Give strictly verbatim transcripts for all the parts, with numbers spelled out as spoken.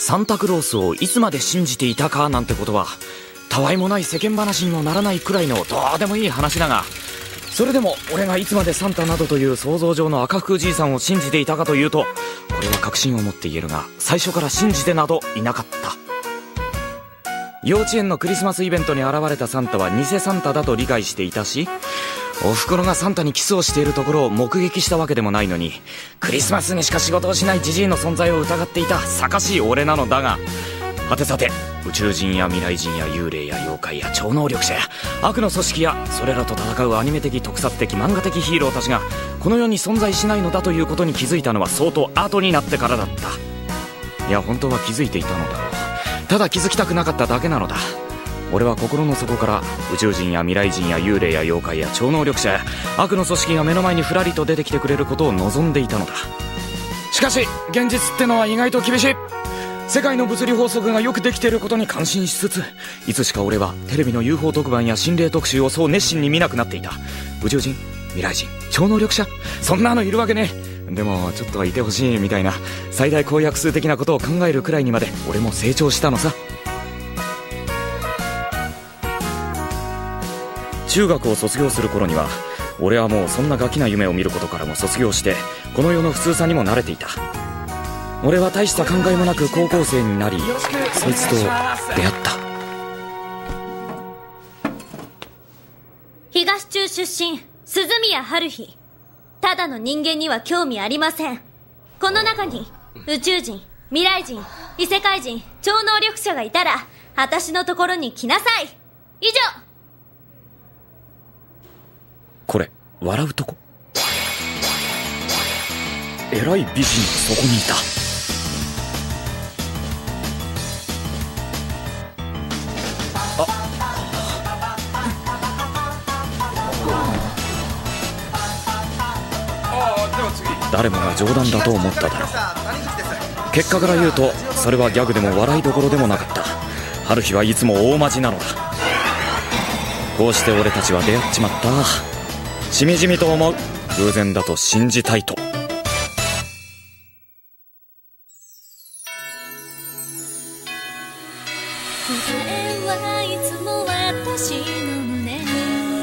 サンタクロースをいつまで信じていたかなんてことはたわいもない世間話にもならないくらいのどうでもいい話だが、それでも俺がいつまでサンタなどという想像上の赤福じいさんを信じていたかというと、俺は確信を持って言えるが最初から信じてなどいなかった。幼稚園のクリスマスイベントに現れたサンタは偽サンタだと理解していたし、お袋がサンタにキスをしているところを目撃したわけでもないのに、クリスマスにしか仕事をしないジジイの存在を疑っていたさかしい俺なのだが、はてさて宇宙人や未来人や幽霊や妖怪や超能力者や悪の組織やそれらと戦うアニメ的特撮的漫画的ヒーローたちがこの世に存在しないのだということに気づいたのは相当後になってからだった。いや本当は気づいていたのだろう。ただ気づきたくなかっただけなのだ。俺は心の底から宇宙人や未来人や幽霊や妖怪や超能力者や悪の組織が目の前にふらりと出てきてくれることを望んでいたのだ。しかし現実ってのは意外と厳しい。世界の物理法則がよくできていることに感心しつつ、いつしか俺はテレビの ユーフォー 特番や心霊特集をそう熱心に見なくなっていた。宇宙人、未来人、超能力者、そんなのいるわけねえ。でもちょっとはいてほしいみたいな最大公約数的なことを考えるくらいにまで俺も成長したのさ。中学を卒業する頃には俺はもうそんなガキな夢を見ることからも卒業してこの世の普通さにも慣れていた。俺は大した考えもなく高校生になり、そいつと出会った。 東中出身鈴宮春日。ただの人間には興味ありません。この中に宇宙人、未来人、異世界人、超能力者がいたら私のところに来なさい。以上。 これ笑うとこ。えらい美人そこにいた。誰もが冗談だと思っただろう。結果から言うとそれはギャグでも笑いどころでもなかった。春日はいつも大マジなのだ。こうして俺たちは出会っちまった。しみじみと思う。偶然だと信じたいと。 答えはいつも私の胸に。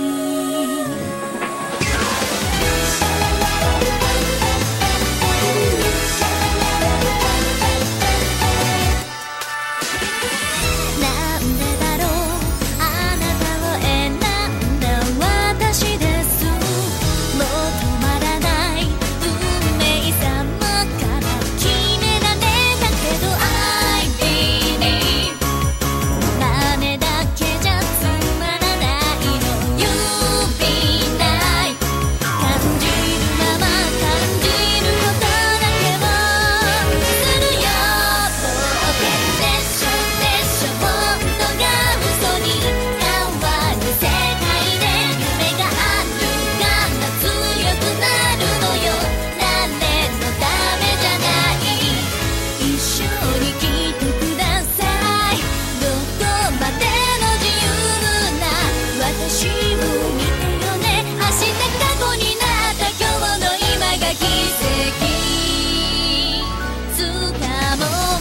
なんでだろう、あなたを選んだ私です。もう止まらない運命様から決められたけど I believe 金だけじゃつまらないの。 You be nice 感じるまま感じることだけをするよ。冒険でしょでしょ、本当が嘘に変わる世界で夢があるから強くなるのよ。誰のためじゃない。一緒に来てください。どこまでの自由な私を見てよね。明日過去になった今日の今が奇跡。つかもう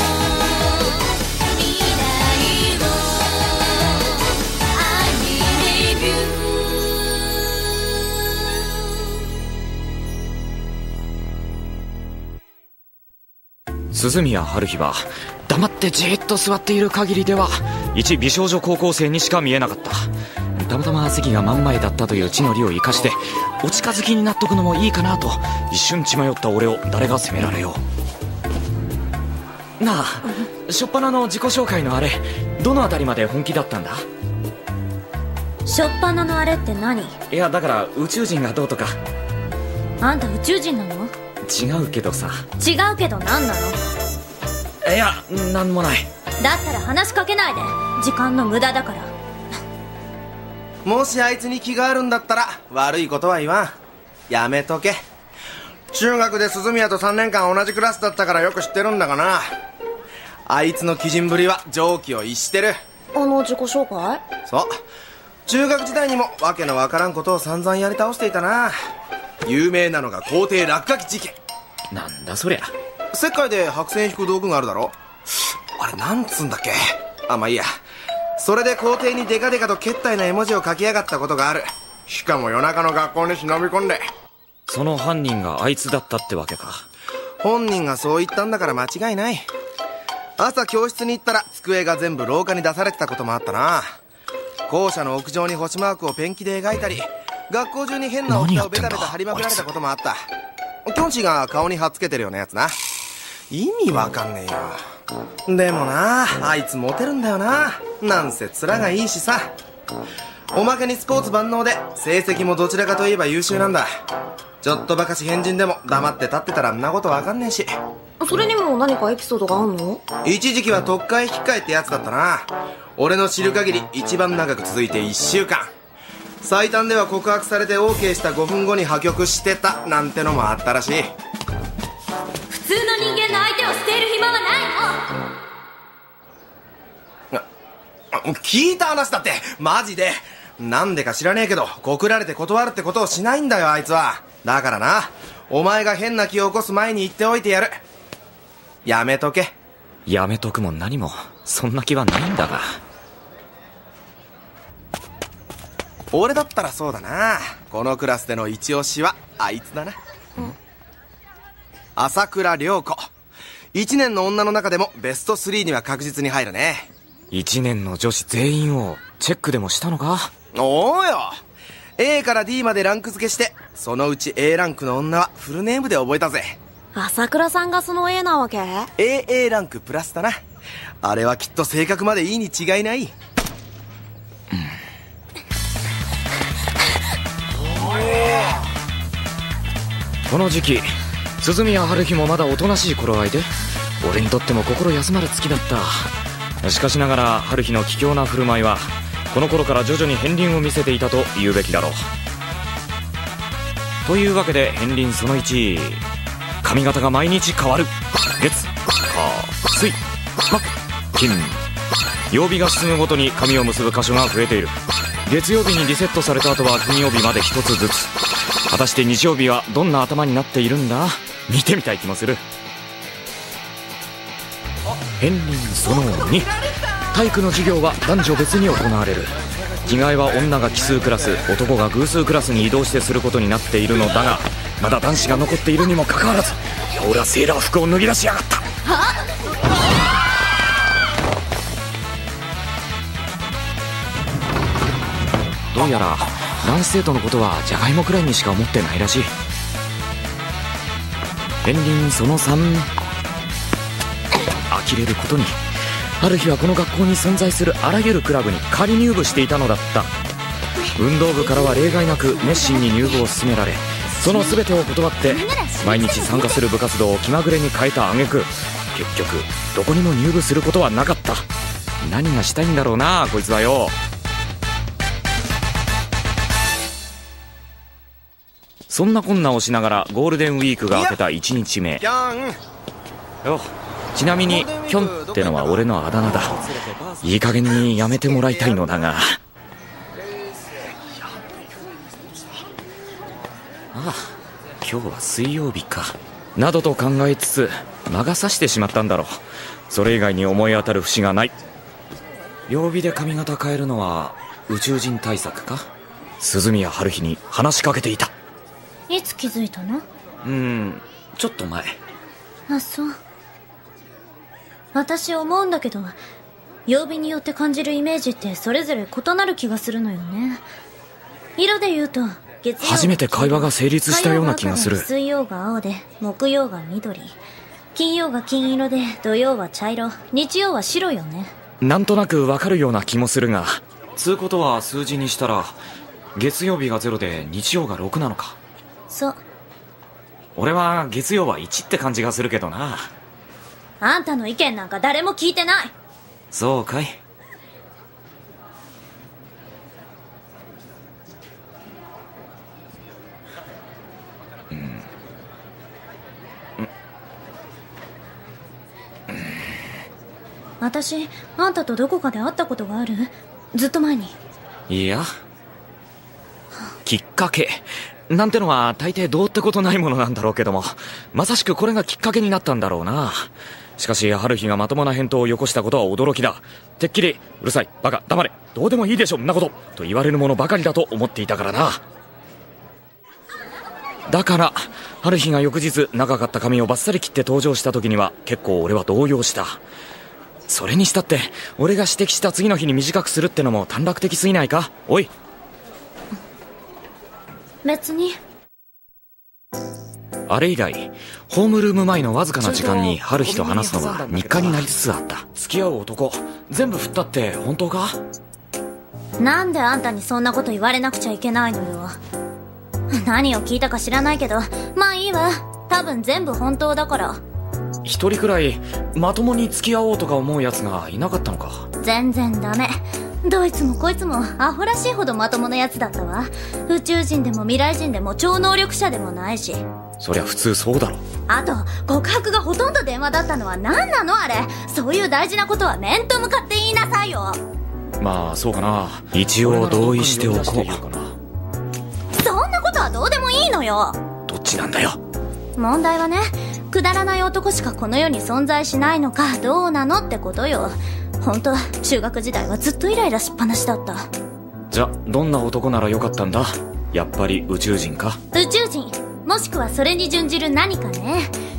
未来を I believe you。 鈴宮春日は黙ってじーっと座っている限りでは一美少女高校生にしか見えなかった。たまたま席が真ん前だったという地の利を生かしてお近づきになっとくのもいいかなと一瞬血迷った俺を誰が責められよう。なあ、初っ端の自己紹介のあれどのあたりまで本気だったんだ？ しょっぱなのあれって何？ いやだから宇宙人がどうとか。 あんた宇宙人なの？ 違うけどさ。 違うけど何なの？ いやなんもない。 だったら話しかけないで。時間の無駄だから。 もしあいつに気があるんだったら悪いことは言わん。やめとけ。中学で鈴宮とさんねんかん同じクラスだったからよく知ってるんだがな。あいつの鬼人ぶりは常軌を逸してる。 あの自己紹介？ そう、中学時代にもわけのわからんことを散々やり倒していたな。有名なのが校庭落書き事件。 なんだそりゃ。 石灰で白線引く道具があるだろ。 あれなんつうんだっけ。あ、まあいいや。それで校庭にデカデカと決体な絵文字を書きやがったことがある。しかも夜中の学校に忍び込んで。 その犯人があいつだったってわけか。 本人がそう言ったんだから間違いない。朝教室に行ったら机が全部廊下に出されてたこともあったな。校舎の屋上に星マークをペンキで描いたり、学校中に変なお札をベタベタ貼りまくられたこともあった。キョンシーが顔に貼っつけてるようなやつな。意味わかんねえよ。でもな、あいつモテるんだよな。なんせ面がいいしさ。おまけにスポーツ万能で成績もどちらかといえば優秀なんだ。ちょっとばかし変人でも黙って立ってたらんなことわかんねえし。 それにも何かエピソードがあんの？ 一時期は特会引き換えってやつだったな。俺の知る限り一番長く続いていっしゅうかん。最短では告白されて OK したごふんごに破局してたなんてのもあったらしい。 普通の人間の相手を捨てる暇はないの。 あ、聞いた話だって。マジでなんでか知らねえけど告られて断るってことをしないんだよあいつは。だからな、お前が変な気を起こす前に言っておいてやる。やめとけ。 やめとくも何もそんな気はないんだが。 俺だったらそうだな。このクラスでの一押しはあいつだな。朝倉涼子。一年の女の中でもベストスリーには確実に入るね。 一年の女子全員をチェックでもしたのか？ おーよ。 A から D までランク付けして、そのうち A ランクの女はフルネームで覚えたぜ。 朝倉さんがその A なわけ？ エーエー ランクプラスだな。あれはきっと性格までいいに違いない。 この時期鈴宮春日もまだおとなしい頃合いで、俺にとっても心休まる月だった。しかしながら春日の卑怯な振る舞いはこの頃から徐々に片鱗を見せていたと言うべきだろう。というわけで片鱗そのいち、髪型が毎日変わる。月火水木金、曜日が進むごとに髪を結ぶ箇所が増えている。月曜日にリセットされた後は金曜日まで一つずつ。果たして日曜日はどんな頭になっているんだ？見てみたい気もする。片鱗そのに、体育の授業は男女別に行われる。着替えは女が奇数クラス、男が偶数クラスに移動してすることになっているのだが、まだ男子が残っているにもかかわらず、ほらセーラー服を脱ぎ出しやがった。どうやら男子生徒のことはジャガイモくらいにしか思ってないらしい。片鱗そのさん、呆れることにある日はこの学校に存在するあらゆるクラブに仮入部していたのだった。運動部からは例外なく熱心に入部を勧められ、その全てを断って毎日参加する部活動を気まぐれに変えた挙句、結局どこにも入部することはなかった。何がしたいんだろうなこいつはよ。そんなこんなをしながらゴールデンウィークが明けたいちにちめ。よ、ちなみにキョンってのは俺のあだ名だ。いい加減にやめてもらいたいのだが。ああ、今日は水曜日かなどと考えつつ魔が差してしまったんだろう。それ以外に思い当たる節がない。曜日で髪型変えるのは宇宙人対策か？鈴宮春日に話しかけていた。 いつ気づいたの？ うーん、ちょっと前。 あ、そう。私思うんだけど、曜日によって感じるイメージってそれぞれ異なる気がするのよね。色で言うと月曜初めて会話が成立したような気がする。 水曜が青で木曜が緑、金曜が金色で土曜は茶色、日曜は白よね。 なんとなくわかるような気もするが、つうことは数字にしたら月曜日がゼロで日曜がろくなのか。 そう。 俺は月曜はいちって感じがするけどな。 あんたの意見なんか誰も聞いてない。 そうかい。うん、うん、 私あんたとどこかで会ったことがある？ずっと前に。 いや、きっかけなんてのは大抵どうってことないものなんだろうけども、まさしくこれがきっかけになったんだろうな。 しかし春日がまともな返答をよこしたことは驚きだ。てっきりうるさいバカ黙れどうでもいいでしょんなことと言われるものばかりだと思っていたからな。だから春日が翌日長かった髪をバッサリ切って登場した時には結構俺は動揺した。それにしたって俺が指摘した次の日に短くするってのも短絡的すぎないか。おい。 別に。 あれ以来ホームルーム前のわずかな時間に春日と話すのが日課になりつつあった。付き合う男全部振ったって本当か？ なんであんたにそんなこと言われなくちゃいけないのよ。何を聞いたか知らないけど、まあいいわ。多分全部本当だから。 一人くらいまともに付き合おうとか思うやつがいなかったのか？ 全然ダメ。どいつもこいつもアホらしいほどまともなやつだったわ。宇宙人でも未来人でも超能力者でもないし。 そりゃ普通そうだろ。 あと告白がほとんど電話だったのは何なのあれ。そういう大事なことは面と向かって言いなさいよ。 まあそうかな。一応同意しておこう。 そんなことはどうでもいいのよ。 どっちなんだよ。 問題はね、くだらない男しかこの世に存在しないのかどうなのってことよ。本当中学時代はずっとイライラしっぱなしだった。 じゃどんな男ならよかったんだ。やっぱり宇宙人か？ 宇宙人もしくはそれに準じる何かね。